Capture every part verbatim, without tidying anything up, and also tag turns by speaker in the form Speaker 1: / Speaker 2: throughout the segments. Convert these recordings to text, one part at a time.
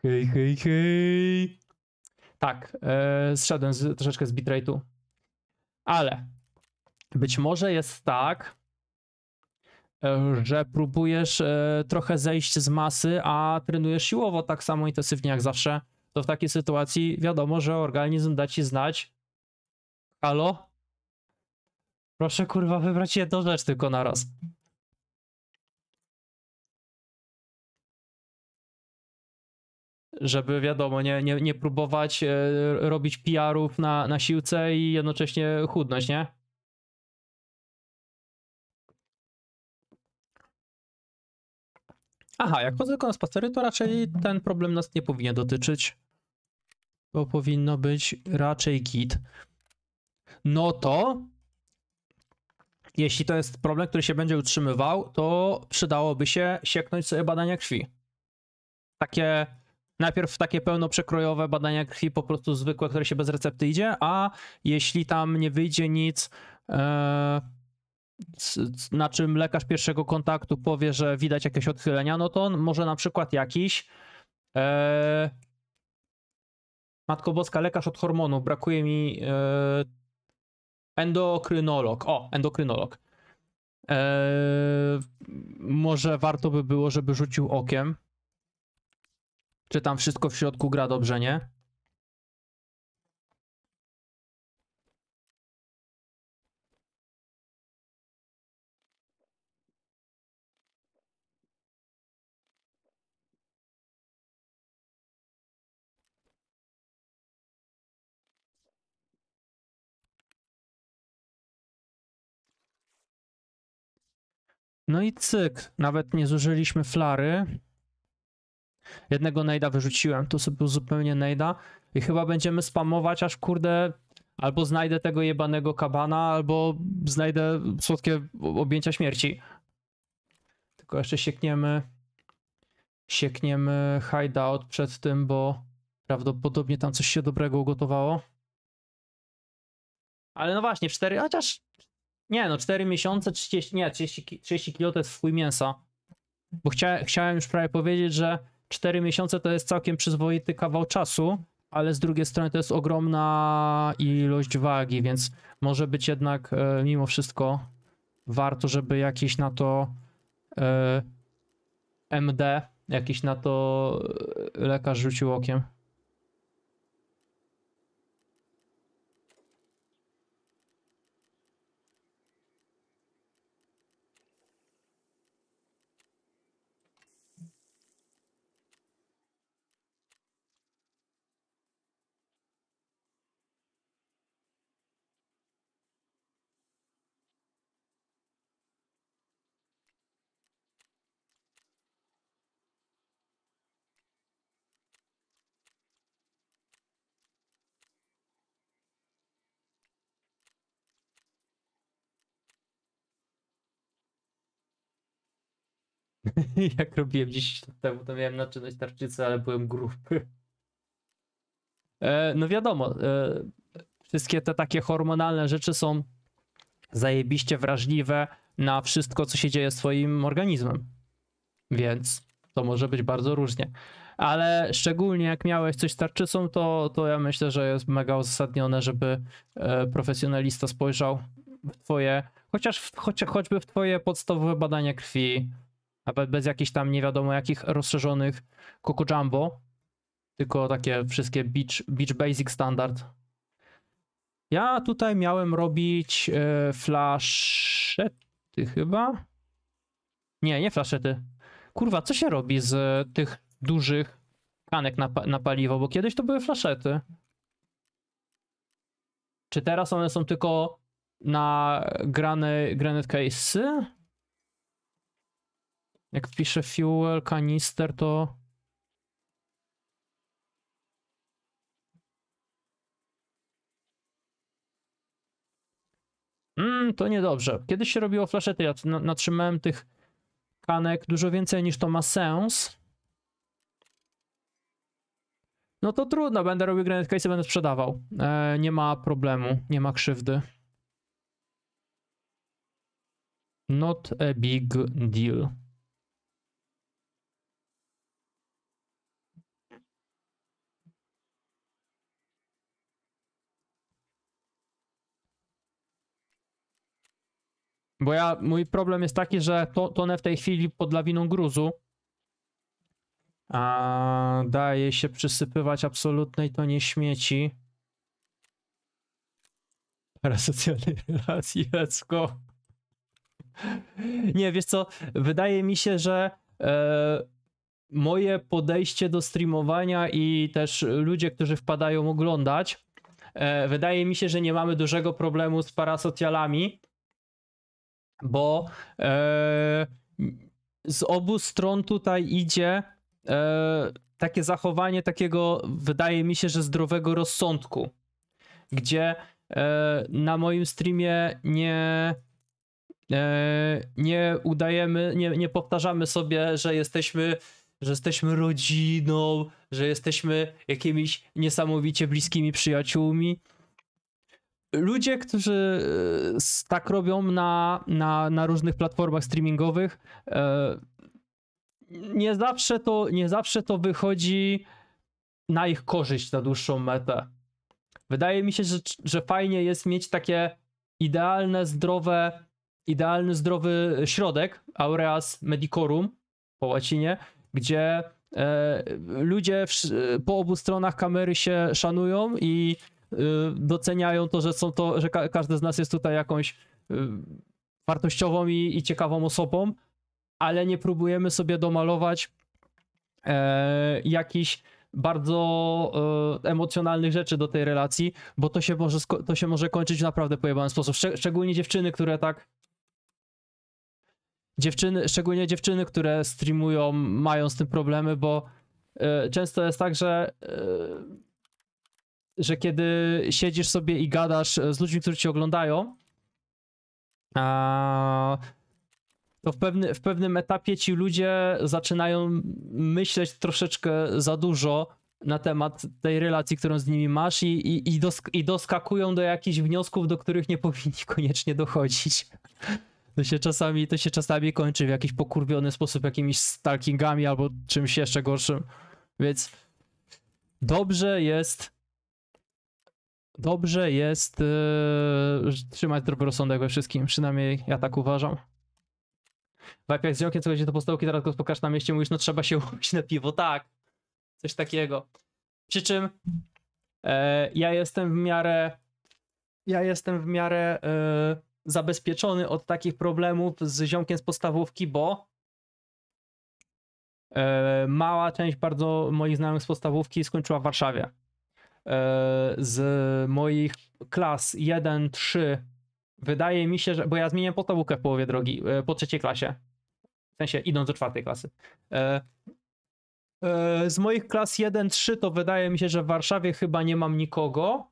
Speaker 1: Hej, hej, hej. Tak, e, zszedłem z, troszeczkę z bitrate'u. Ale być może jest tak, e, że próbujesz e, trochę zejść z masy, a trenujesz siłowo tak samo intensywnie jak zawsze. To w takiej sytuacji wiadomo, że organizm da ci znać. Halo? Proszę kurwa wybrać jedną rzecz tylko na raz. Żeby wiadomo, nie, nie, nie próbować e, robić P R-ów na, na siłce i jednocześnie chudnąć, nie? Aha, jak chodzę tylko na spacery, to raczej ten problem nas nie powinien dotyczyć. Bo powinno być raczej git. No to jeśli to jest problem, który się będzie utrzymywał, to przydałoby się sieknąć sobie badania krwi. Takie, najpierw takie pełnoprzekrojowe badania krwi, po prostu zwykłe, które się bez recepty idzie, a jeśli tam nie wyjdzie nic, e, na czym lekarz pierwszego kontaktu powie, że widać jakieś odchylenia, no to on może na przykład jakiś e, Matko Boska, lekarz od hormonów, brakuje mi e, endokrynolog. O, endokrynolog. E, może warto by było, żeby rzucił okiem, czy tam wszystko w środku gra dobrze, nie? No i cyk, nawet nie zużyliśmy flary. Jednego nejda wyrzuciłem, tu sobie był zupełnie nejda i chyba będziemy spamować, aż kurde albo znajdę tego jebanego kabana, albo znajdę słodkie objęcia śmierci. Tylko jeszcze siekniemy siekniemy hideout przed tym, bo prawdopodobnie tam coś się dobrego ugotowało. Ale no właśnie, cztery, chociaż nie no, cztery miesiące, trzydzieści, nie, trzydzieści, trzydzieści kilo to jest swój mięsa. Bo chcia, chciałem już prawie powiedzieć, że cztery miesiące to jest całkiem przyzwoity kawał czasu, ale z drugiej strony to jest ogromna ilość wagi, więc może być jednak e, mimo wszystko warto, żeby jakiś na to e, M D, jakiś na to e, lekarz rzucił okiem. Jak robiłem dziesięć lat temu, to miałem naczynność tarczycy, ale byłem gruby. E, no wiadomo, e, wszystkie te takie hormonalne rzeczy są zajebiście wrażliwe na wszystko, co się dzieje z twoim organizmem. Więc to może być bardzo różnie. Ale szczególnie jak miałeś coś z tarczycą, to, to ja myślę, że jest mega uzasadnione, żeby e, profesjonalista spojrzał w twoje, chociaż w, choć, choćby w twoje podstawowe badania krwi, nawet bez jakichś tam nie wiadomo jakich rozszerzonych Coco Jumbo, tylko takie wszystkie Beach, Beach Basic Standard. Ja tutaj miałem robić e, flaszety chyba? Nie, nie flaszety. Kurwa, co się robi z tych dużych kanek na, pa na paliwo? Bo kiedyś to były flaszety. Czy teraz one są tylko na grane, granite case'y? Jak wpiszę fuel, kanister, to... Mm, to niedobrze. Kiedyś się robiło flaszety, ja natrzymałem tych kanek dużo więcej niż to ma sens. No to trudno, będę robił granite case, będę sprzedawał. E, nie ma problemu, nie ma krzywdy. Not a big deal. Bo ja, mój problem jest taki, że to, tonę w tej chwili pod lawiną gruzu. A daje się przysypywać absolutnej tonie śmieci. Parasocjalnej relacji, let's go. Nie, wiesz co, wydaje mi się, że e, moje podejście do streamowania i też ludzie, którzy wpadają oglądać, e, wydaje mi się, że nie mamy dużego problemu z parasocjalami, bo e, z obu stron tutaj idzie e, takie zachowanie takiego, wydaje mi się, że zdrowego rozsądku, gdzie e, na moim streamie nie nie udajemy, nie, nie powtarzamy sobie, że jesteśmy, że jesteśmy rodziną, że jesteśmy jakimiś niesamowicie bliskimi przyjaciółmi. Ludzie, którzy tak robią na, na, na różnych platformach streamingowych, nie zawsze to, nie zawsze to wychodzi na ich korzyść na dłuższą metę. Wydaje mi się, że, że fajnie jest mieć takie idealne, zdrowe idealny, zdrowy środek, aureas medicorum po łacinie, gdzie e, ludzie w, po obu stronach kamery się szanują i e, doceniają to, że są to, że ka każdy z nas jest tutaj jakąś e, wartościową i, i ciekawą osobą, ale nie próbujemy sobie domalować e, jakichś bardzo e, emocjonalnych rzeczy do tej relacji, bo to się może, to się może kończyć w naprawdę pojebany sposób. Szczeg szczególnie dziewczyny, które tak Dziewczyny, szczególnie dziewczyny, które streamują, mają z tym problemy, bo y, często jest tak, że, y, że kiedy siedzisz sobie i gadasz z ludźmi, którzy cię oglądają, a, to w, pewny, w pewnym etapie ci ludzie zaczynają myśleć troszeczkę za dużo na temat tej relacji, którą z nimi masz i, i, i, dosk i doskakują do jakichś wniosków, do których nie powinni koniecznie dochodzić. To się czasami, to się czasami kończy w jakiś pokurwiony sposób jakimiś stalkingami albo czymś jeszcze gorszym. Więc dobrze jest dobrze jest yy, trzymać zdrowy rozsądek we wszystkim. Przynajmniej ja tak uważam. Wajp jak z ziomkiem, co chodzi do podstawki, teraz go spotkasz na mieście, mówisz, no trzeba się umówić na piwo. Tak, coś takiego. Przy czym e, ja jestem w miarę ja jestem w miarę e, zabezpieczony od takich problemów z ziomkiem z podstawówki, bo e, mała część bardzo moich znajomych z podstawówki skończyła w Warszawie. E, z moich klas jeden trzy wydaje mi się, że, bo ja zmieniłem podstawówkę w połowie drogi, e, po trzeciej klasie. W sensie idąc do czwartej klasy. E, e, z moich klas jeden trzy to wydaje mi się, że w Warszawie chyba nie mam nikogo.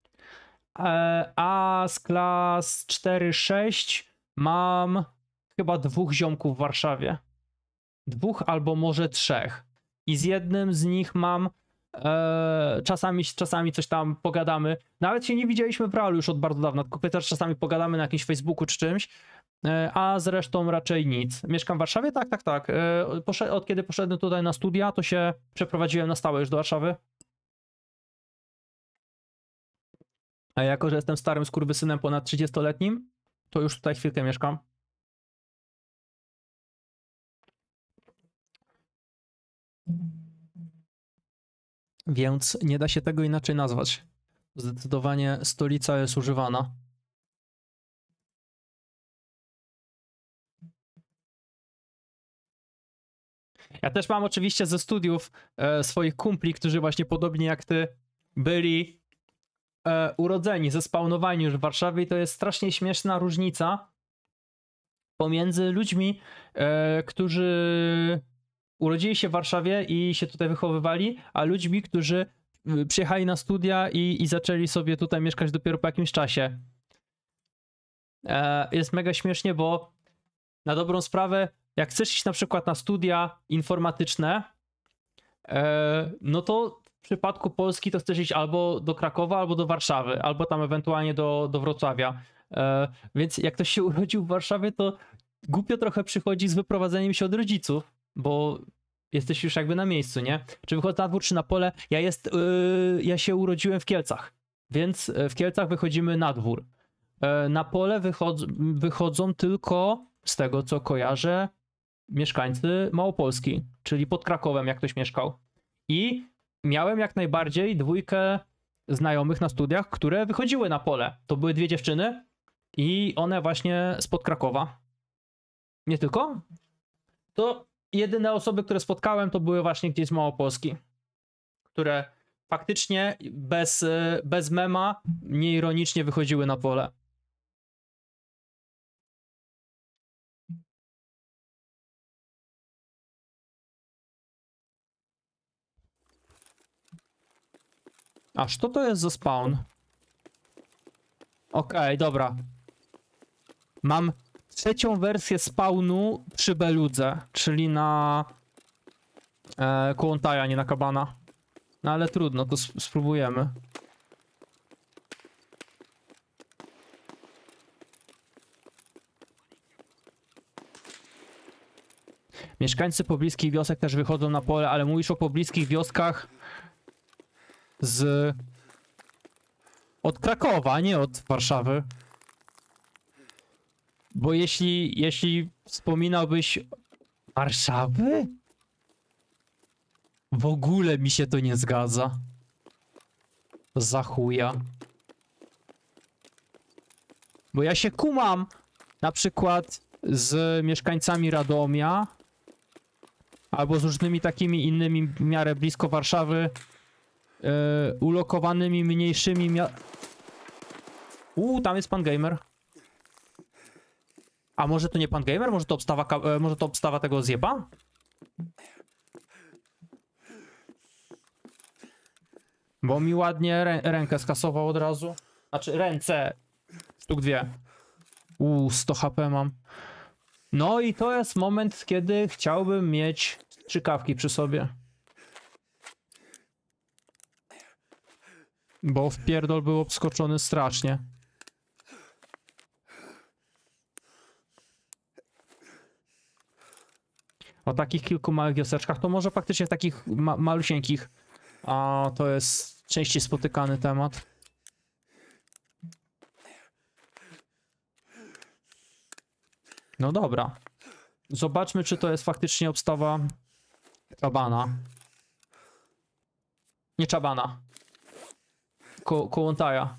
Speaker 1: A z klas cztery sześć mam chyba dwóch ziomków w Warszawie. Dwóch albo może trzech. I z jednym z nich mam e, czasami, czasami coś tam pogadamy. Nawet się nie widzieliśmy w realu już od bardzo dawna, tylko też czasami pogadamy na jakimś Facebooku czy czymś. E, a z resztą raczej nic. Mieszkam w Warszawie? Tak, tak, tak. E, od kiedy poszedłem tutaj na studia, to się przeprowadziłem na stałe już do Warszawy. A jako, że jestem starym skurwysynem ponad trzydziestoletnim, to już tutaj chwilkę mieszkam. Więc nie da się tego inaczej nazwać. Zdecydowanie stolica jest używana. Ja też mam oczywiście ze studiów e, swoich kumpli, którzy właśnie podobnie jak ty byli e, urodzeni, zespawnowani już w Warszawie i to jest strasznie śmieszna różnica pomiędzy ludźmi, e, którzy urodzili się w Warszawie i się tutaj wychowywali, a ludźmi, którzy przyjechali na studia i, i zaczęli sobie tutaj mieszkać dopiero po jakimś czasie. E, jest mega śmiesznie, bo na dobrą sprawę, jak chcesz iść na przykład na studia informatyczne, e, no to w przypadku Polski to chcesz iść albo do Krakowa, albo do Warszawy, albo tam ewentualnie do, do Wrocławia. E, więc jak ktoś się urodził w Warszawie, to głupio trochę przychodzi z wyprowadzeniem się od rodziców, bo jesteś już jakby na miejscu, nie? Czy wychodzę na dwór, czy na pole? Ja, jest, yy, ja się urodziłem w Kielcach, więc w Kielcach wychodzimy na dwór. e, na pole wychodzą, wychodzą tylko, z tego co kojarzę, mieszkańcy Małopolski, czyli pod Krakowem, jak ktoś mieszkał. I miałem jak najbardziej dwójkę znajomych na studiach, które wychodziły na pole. To były dwie dziewczyny i one właśnie spod Krakowa. Nie tylko. To jedyne osoby, które spotkałem, to były właśnie gdzieś z Małopolski, które faktycznie bez, bez mema, nieironicznie wychodziły na pole. Aż to to jest za spawn? Okej, okay, dobra. Mam trzecią wersję spawnu przy Beludze, czyli na e, Kołątaja, nie na Kabana. No ale trudno, to sp spróbujemy. Mieszkańcy pobliskich wiosek też wychodzą na pole, ale mówisz o pobliskich wioskach z... od Krakowa, nie od Warszawy. Bo jeśli, jeśli wspominałbyś Warszawy? W ogóle mi się to nie zgadza. Za chuja. Bo ja się kumam na przykład z mieszkańcami Radomia albo z różnymi takimi innymi w miarę blisko Warszawy yy, ulokowanymi mniejszymi mia... Uuu, tam jest pan gamer. A może to nie pan gamer? Może to obstawa, e, może to obstawa tego zjeba? Bo mi ładnie rę rękę skasował od razu. Znaczy ręce. Sztuk dwie. Uuu, sto H P mam. No i to jest moment, kiedy chciałbym mieć strzykawki przy sobie. Bo wpierdol był obskoczony strasznie. O takich kilku małych wioseczkach, to może faktycznie w takich ma malusieńkich. A to jest częściej spotykany temat. No dobra. Zobaczmy, czy to jest faktycznie obstawa Czabana. Nie Czabana. Ko Kołątaja.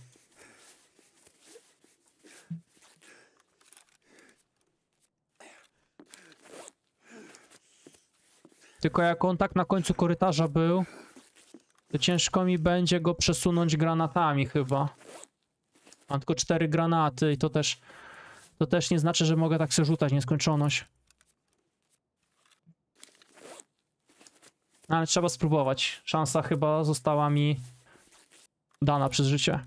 Speaker 1: Tylko jak on tak na końcu korytarza był, to ciężko mi będzie go przesunąć granatami chyba. Mam tylko cztery granaty i to też, to też nie znaczy, że mogę tak sobie rzucać nieskończoność. Ale trzeba spróbować. Szansa chyba została mi dana przez życie.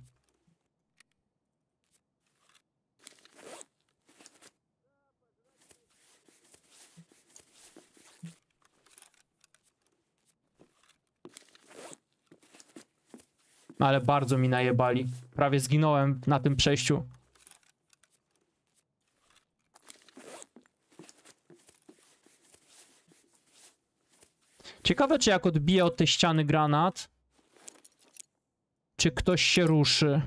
Speaker 1: Ale bardzo mi najebali. Prawie zginąłem na tym przejściu. Ciekawe, czy jak odbiję od tej ściany granat, czy ktoś się ruszy.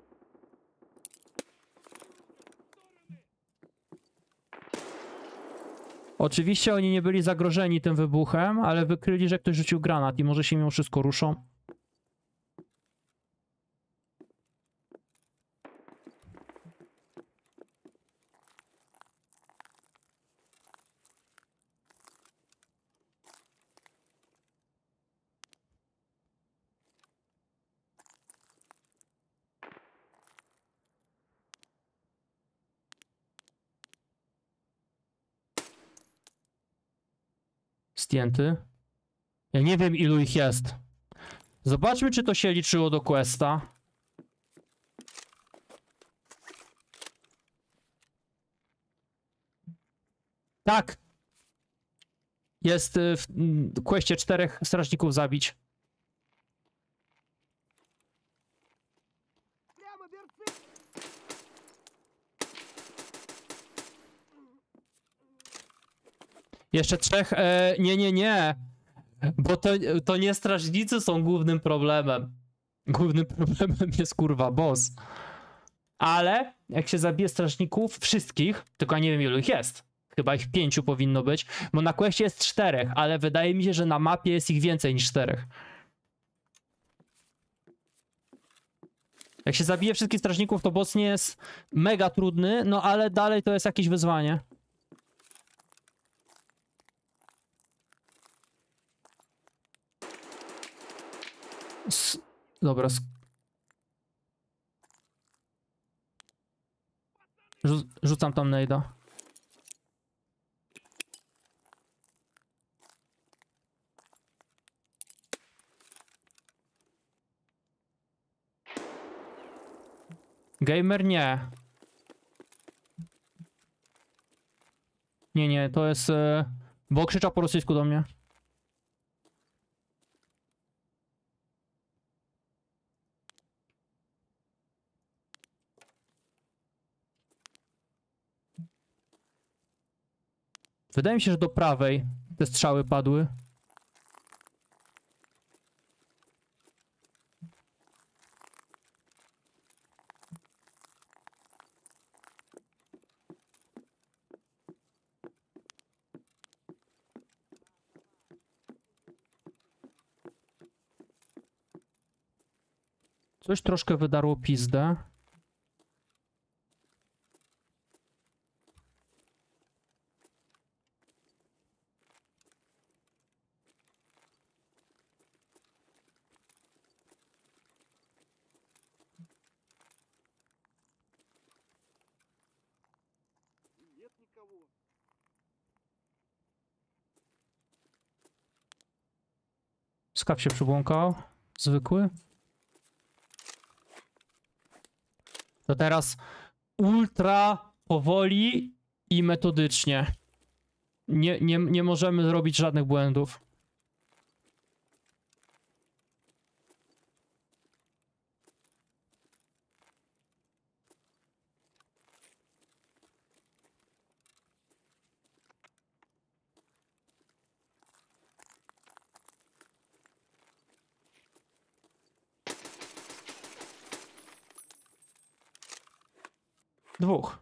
Speaker 1: Oczywiście oni nie byli zagrożeni tym wybuchem, ale wykryli, że ktoś rzucił granat i może się mimo wszystko ruszą. Zdjęty. Ja nie wiem, ilu ich jest. Zobaczmy, czy to się liczyło do questa. Tak. Jest w questie czterech strażników zabić. Jeszcze trzech. E, nie, nie, nie. Bo to, to nie strażnicy są głównym problemem. Głównym problemem jest kurwa boss. Ale jak się zabije strażników, wszystkich, tylko ja nie wiem ilu ich jest. Chyba ich pięciu powinno być, bo na questie jest czterech, ale wydaje mi się, że na mapie jest ich więcej niż czterech. Jak się zabije wszystkich strażników, to boss nie jest mega trudny, no ale dalej to jest jakieś wyzwanie. S Dobra. Rzu rzucam tam nade'a. Gamer nie. Nie, nie, to jest... Yy, bo krzyczał po rosyjsku do mnie. Wydaje mi się, że do prawej te strzały padły. Coś troszkę wydarło pizdę. Skaw się przybłąkał. Zwykły. To teraz ultra powoli i metodycznie. Nie, nie, nie możemy zrobić żadnych błędów. Dwóch.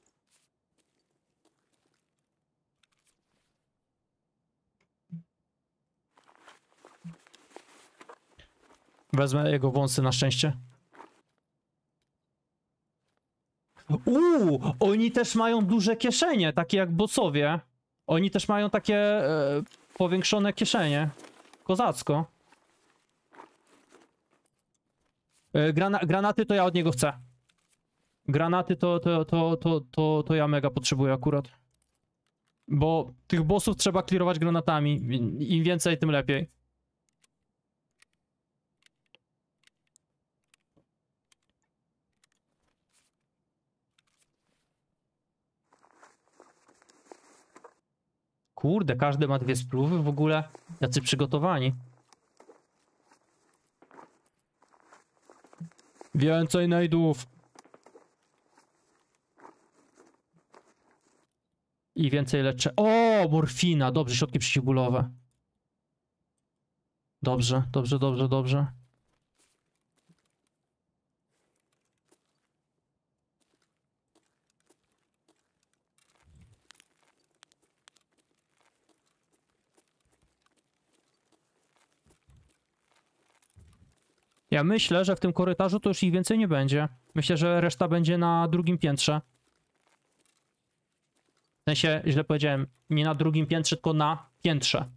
Speaker 1: Wezmę jego wąsy na szczęście. Uuu, oni też mają duże kieszenie, takie jak bossowie. Oni też mają takie e, powiększone kieszenie. Kozacko. E, grana granaty to ja od niego chcę. Granaty to, to, to, to, to, to ja mega potrzebuję akurat. Bo tych bossów trzeba clearować granatami. Im więcej, tym lepiej. Kurde, każdy ma dwie spluwy w ogóle. Jacy przygotowani. Więcej najdów. I więcej leczę. O, morfina. Dobrze, środki przeciwbólowe. Dobrze, dobrze, dobrze, dobrze. Ja myślę, że w tym korytarzu to już ich więcej nie będzie. Myślę, że reszta będzie na drugim piętrze. W sensie, źle powiedziałem, nie na drugim piętrze, tylko na piętrze.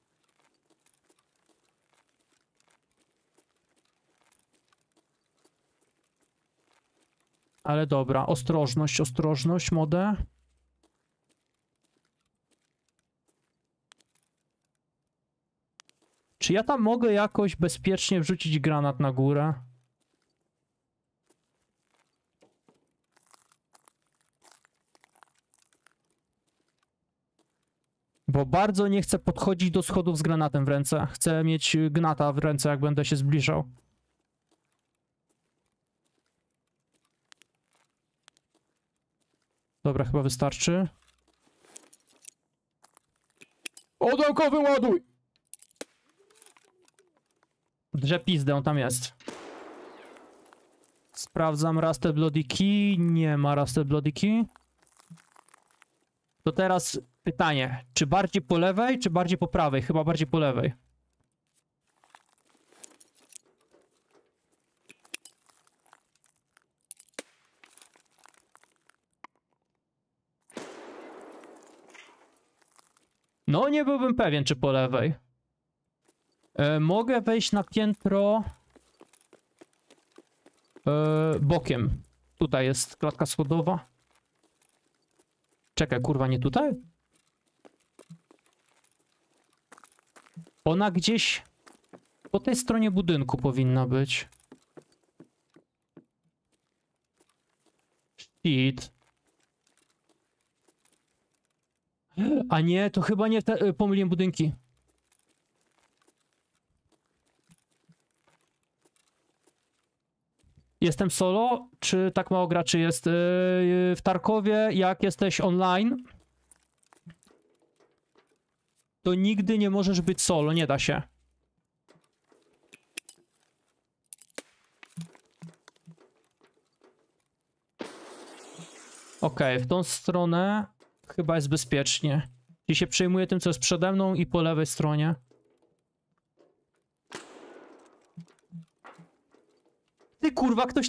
Speaker 1: Ale dobra, ostrożność, ostrożność, modę. Czy ja tam mogę jakoś bezpiecznie wrzucić granat na górę? Bo bardzo nie chcę podchodzić do schodów z granatem w ręce. Chcę mieć gnata w ręce, jak będę się zbliżał. Dobra, chyba wystarczy. Odełkowy ładuj! Drze pizdę, on tam jest. Sprawdzam Rusted Bloody Key. Nie ma Rusted Bloody Key. To teraz pytanie. Czy bardziej po lewej, czy bardziej po prawej? Chyba bardziej po lewej. No, nie byłbym pewien, czy po lewej. E, mogę wejść na piętro e, bokiem. Tutaj jest klatka schodowa. Czekaj, kurwa, nie tutaj? Ona gdzieś po tej stronie budynku powinna być. Shit. A nie, to chyba nie te, pomyliłem budynki. Jestem solo, czy tak mało graczy jest? Yy, w Tarkowie, jak jesteś online, to nigdy nie możesz być solo, nie da się. Okej, okay, w tą stronę chyba jest bezpiecznie. I się przejmuję tym, co jest przede mną i po lewej stronie. Ty kurwa, ktoś...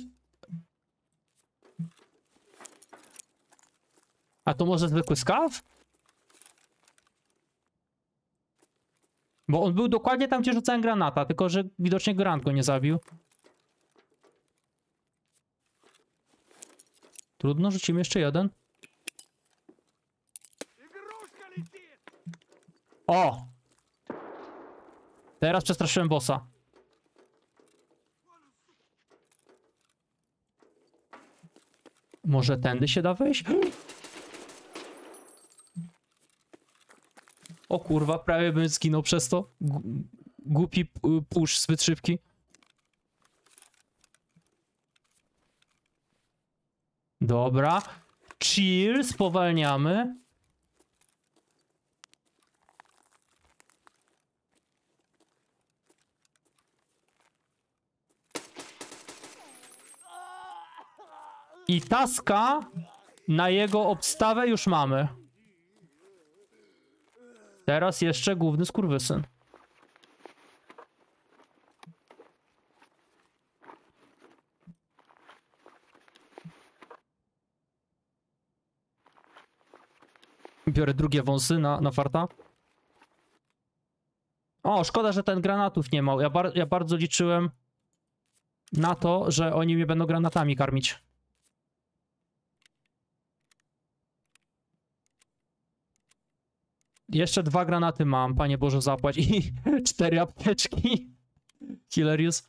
Speaker 1: A to może zwykły skaw? Bo on był dokładnie tam, gdzie rzucałem granata, tylko że widocznie granat go nie zabił. Trudno, rzucimy jeszcze jeden. O! Teraz przestraszyłem bossa. Może tędy się da wejść? O kurwa, prawie bym zginął przez to. G głupi push zbyt szybki. Dobra. Chill, spowalniamy. I taska na jego obstawę już mamy. Teraz jeszcze główny skurwysyn. Biorę drugie wąsy na, na farta. O, szkoda, że ten granatów nie ma. Ja, bar ja bardzo liczyłem na to, że oni mnie będą granatami karmić. Jeszcze dwa granaty mam, Panie Boże, zapłać. I cztery apteczki. Hilarious.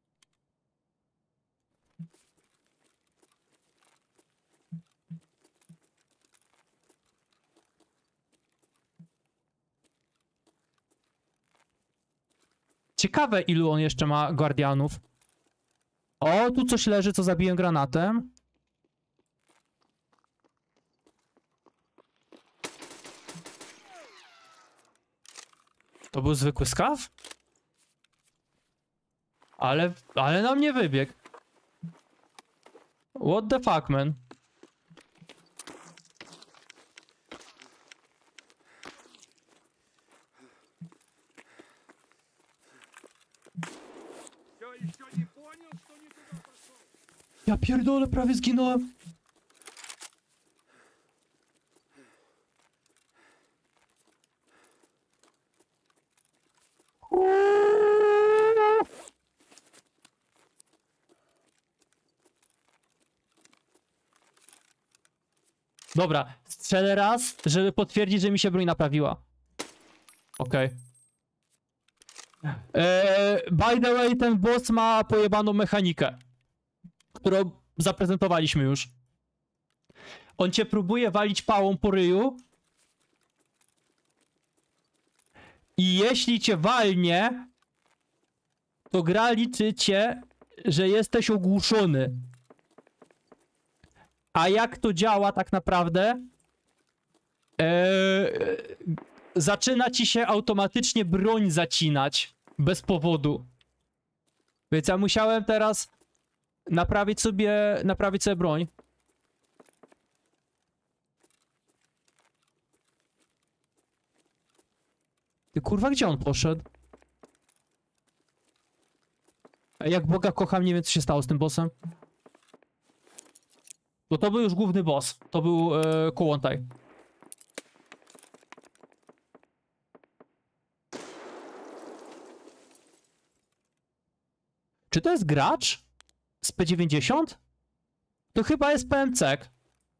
Speaker 1: Ciekawe, ilu on jeszcze ma guardianów. O, tu coś leży, co zabiłem granatem. To był zwykły skaw? Ale, ale na mnie wybiegł. What the fuck, man? Ja pierdolę, prawie zginąłem. Dobra, strzelę raz, żeby potwierdzić, że mi się broń naprawiła. Okej. Okay. Eee, by the way, ten boss ma pojebaną mechanikę, którą zaprezentowaliśmy już. On cię próbuje walić pałą po ryju. I jeśli cię walnie, to gra liczy cię, że jesteś ogłuszony. A jak to działa tak naprawdę? Eee, zaczyna ci się automatycznie broń zacinać. Bez powodu. Więc ja musiałem teraz Naprawić sobie, naprawić sobie broń. Ty kurwa, gdzie on poszedł? Ej, jak Boga kocham, nie wiem co się stało z tym bossem. Bo to był już główny boss. To był e, Kołłątaj. Czy to jest gracz? Z P dziewięćdziesiąt? To chyba jest P M C K.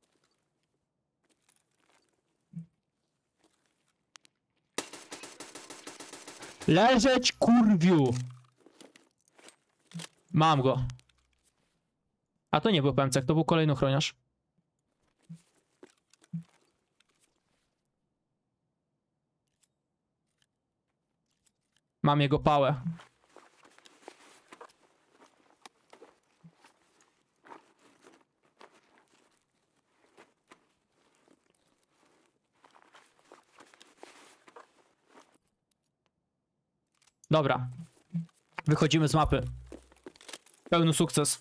Speaker 1: Leżeć, kurwiu! Mam go. A to nie był P M C K, to był kolejny ochroniarz. Mam jego pałę. Dobra. Wychodzimy z mapy. Pełny sukces.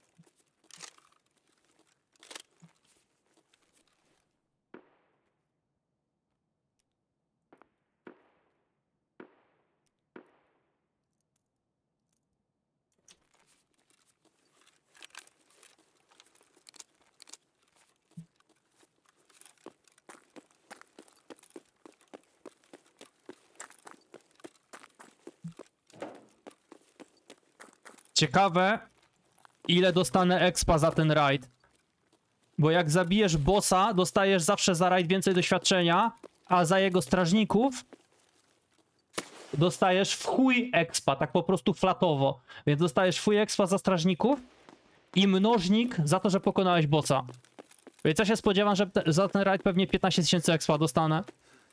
Speaker 1: Ciekawe, ile dostanę expa za ten raid. Bo jak zabijesz bossa, dostajesz zawsze za raid więcej doświadczenia, a za jego strażników dostajesz w chuj expa, tak po prostu flatowo. Więc dostajesz w chuj expa za strażników i mnożnik za to, że pokonałeś bossa. Więc ja się spodziewam, że te, za ten raid pewnie piętnaście tysięcy expa dostanę.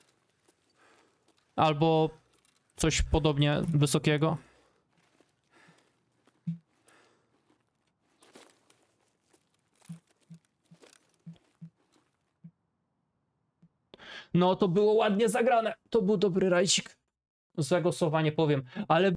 Speaker 1: Albo coś podobnie wysokiego. No to było ładnie zagrane. To był dobry rajcik. Złego słowa nie powiem, ale